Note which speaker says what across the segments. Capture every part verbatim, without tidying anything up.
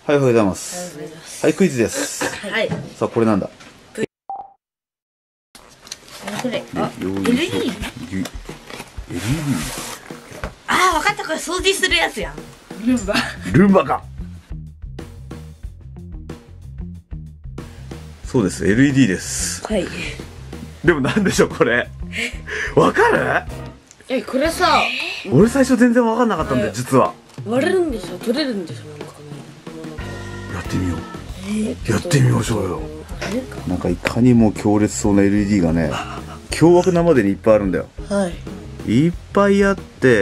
Speaker 1: はい、おはようございます。はい、クイズです。
Speaker 2: はい。
Speaker 1: さあ、これなんだ。
Speaker 2: これ、あ、エルイーディー。エルイーディー。ああ、わかった、これ掃除するやつやん。ルンバ。
Speaker 1: ルンバか。そうです、エルイーディー です。
Speaker 2: はい。
Speaker 1: でもなんでしょう、これ。わかる？
Speaker 2: え、これさ、
Speaker 1: 俺最初全然わかんなかったんだよ、実は。
Speaker 2: 割れるんでしょ、取れるんでしょ、なんかね。
Speaker 1: やってみよう。えー、やってみましょうよ。なんかいかにも強烈そうな エルイーディー がね、凶悪なまでにいっぱいあるんだよ。
Speaker 2: はい。
Speaker 1: いっぱいあって、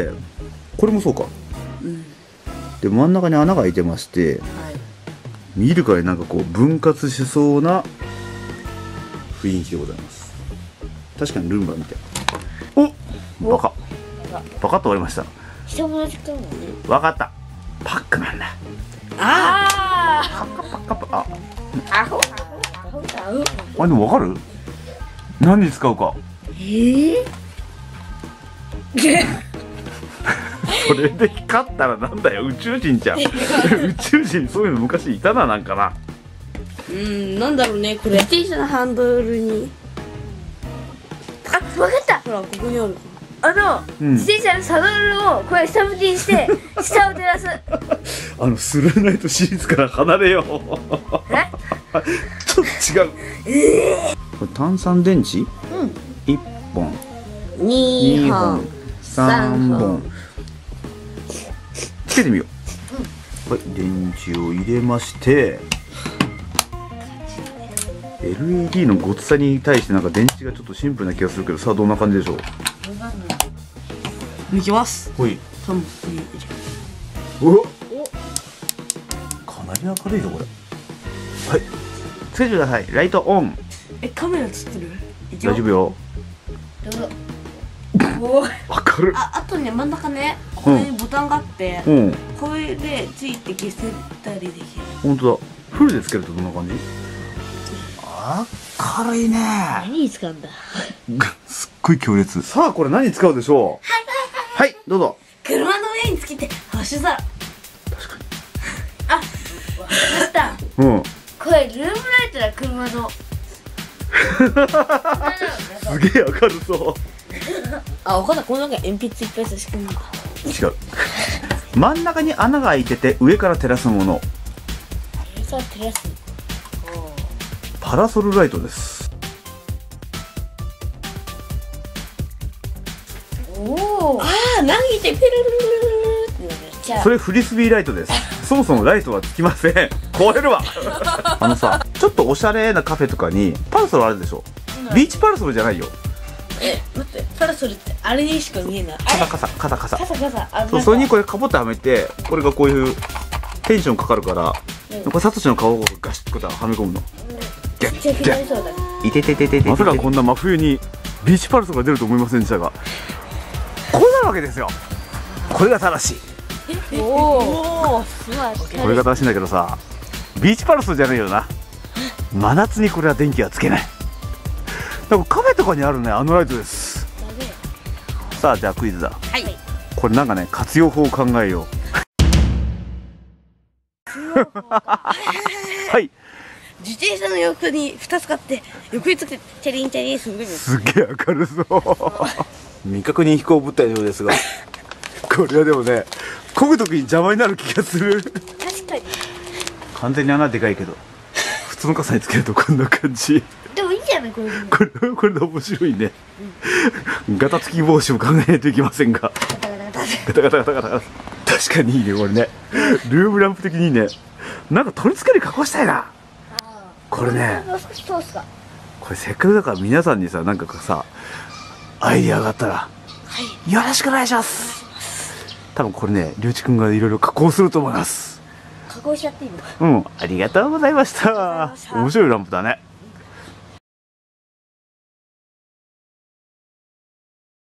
Speaker 1: これもそうか。うん。で、真ん中に穴が開いてまして、はい、見るからになんかこう分割しそうな雰囲気でございます。確かにルンバみたい。お、バカ。バカッと割れました。
Speaker 2: 人も同じかもね。
Speaker 1: わかった。パックなんだ。
Speaker 2: ああ。
Speaker 1: パッカパッカパッ。
Speaker 2: あ。アホ。アホだ。
Speaker 1: あ、でもわかる？何に使うか。
Speaker 2: ええー。
Speaker 1: それで光ったらなんだよ、宇宙人じゃん。宇宙人そういうの昔いたな、なんかな。
Speaker 2: うん、なんだろうね、これ。自転車のハンドルに。あ、わかった。ほら、ここにある。あの、うん、自転車のサドルをこれ下向きにして下を照らす。
Speaker 1: あのスルーナイトシリーズから離れよう。
Speaker 2: え
Speaker 1: ちょっと違う。えー、これ炭酸電池、うん、いっぽんにほんさんぼんつけてみよう、うん、はい、電池を入れまして、エルイーディー のごつさに対してなんか電池がちょっとシンプルな気がするけど、さあどんな感じでしょう。
Speaker 2: いきます。
Speaker 1: ほい。おお、かなり明るいぞこれ。はい、つけてください。ライトオン。
Speaker 2: え、カメラ映ってる？
Speaker 1: 大丈夫よ。
Speaker 2: どうぞ。おお、
Speaker 1: 明るい。
Speaker 2: あ、あとね、真ん中ね、ここにボタンがあって、うん、これでついて消せたりできる。
Speaker 1: 本当だ。フルでつけるとどんな感じ？明るいね。
Speaker 2: 何に使うんだ。
Speaker 1: すっごい強烈。さあこれ何に使うでしょう。はい、どうぞ。
Speaker 2: 車の上につけて星空。
Speaker 1: 確かに。
Speaker 2: あ、わかった。うん。これルームライトだ、車の。
Speaker 1: すげえ明るそう。
Speaker 2: あ、わかった。この中に鉛筆いっぱい差し込むんだ。
Speaker 1: 違う。真ん中に穴が開いてて上から照らすもの。
Speaker 2: 上から照らす。
Speaker 1: パラソルライトです。
Speaker 2: おお。ああ、投げてペルルルルルってなる。
Speaker 1: それフリスビーライトです。そもそもライトはつきません。壊れるわ。あのさ、ちょっとおしゃれなカフェとかにパラソルあるでしょ。ビーチパラソルじゃないよ。
Speaker 2: え、待って、パラソルってあれにしか見えない。
Speaker 1: カサカサカサカサ。
Speaker 2: カサカサ。
Speaker 1: そう、それにこれカポッてはめて、これがこういうテンションかかるから、これサトシの顔をガシッとはめ込むの。
Speaker 2: めっちゃ気になりそうだ。
Speaker 1: いててててて。まさかこんな真冬にビーチパラソルが出ると思いませんでしたが、こうなるわけですよ。これが正しい。おお、すごい。これが正しいんだけどさ、ビーチパラソルじゃないよな。真夏にこれは電気はつけない。なんかカフェとかにあるね、あのライトです。さあじゃあクイズだ。はい。これなんかね、活用法を考えよう。はい。
Speaker 2: 自転車の横にふたつ買って横につけてチャリンチャリンする。
Speaker 1: すげえ明るそう。未確認飛行物体のようですが、これはでもね、漕ぐときに邪魔になる気がする。
Speaker 2: 確かに。
Speaker 1: 完全に穴でかいけど、普通の傘につけるとこんな感じ。
Speaker 2: でもいいじゃないこれ。
Speaker 1: これこれで面白いね。うん、ガタつき防止を考えないといけませんが。ガタガタガタガタガタ。確かにいいねこれね。ルームランプ的にいいね。なんか取り付ける加工したいな。これね、これせっかくだから皆さんにさ、なんかさ、アイディアがあったら、はい、よろしくお願いします。多分これね、りゅうちくんがいろいろ加工すると思います。
Speaker 2: 加工しちゃっていいの？
Speaker 1: うん、ありがとうございました。面白いランプだね。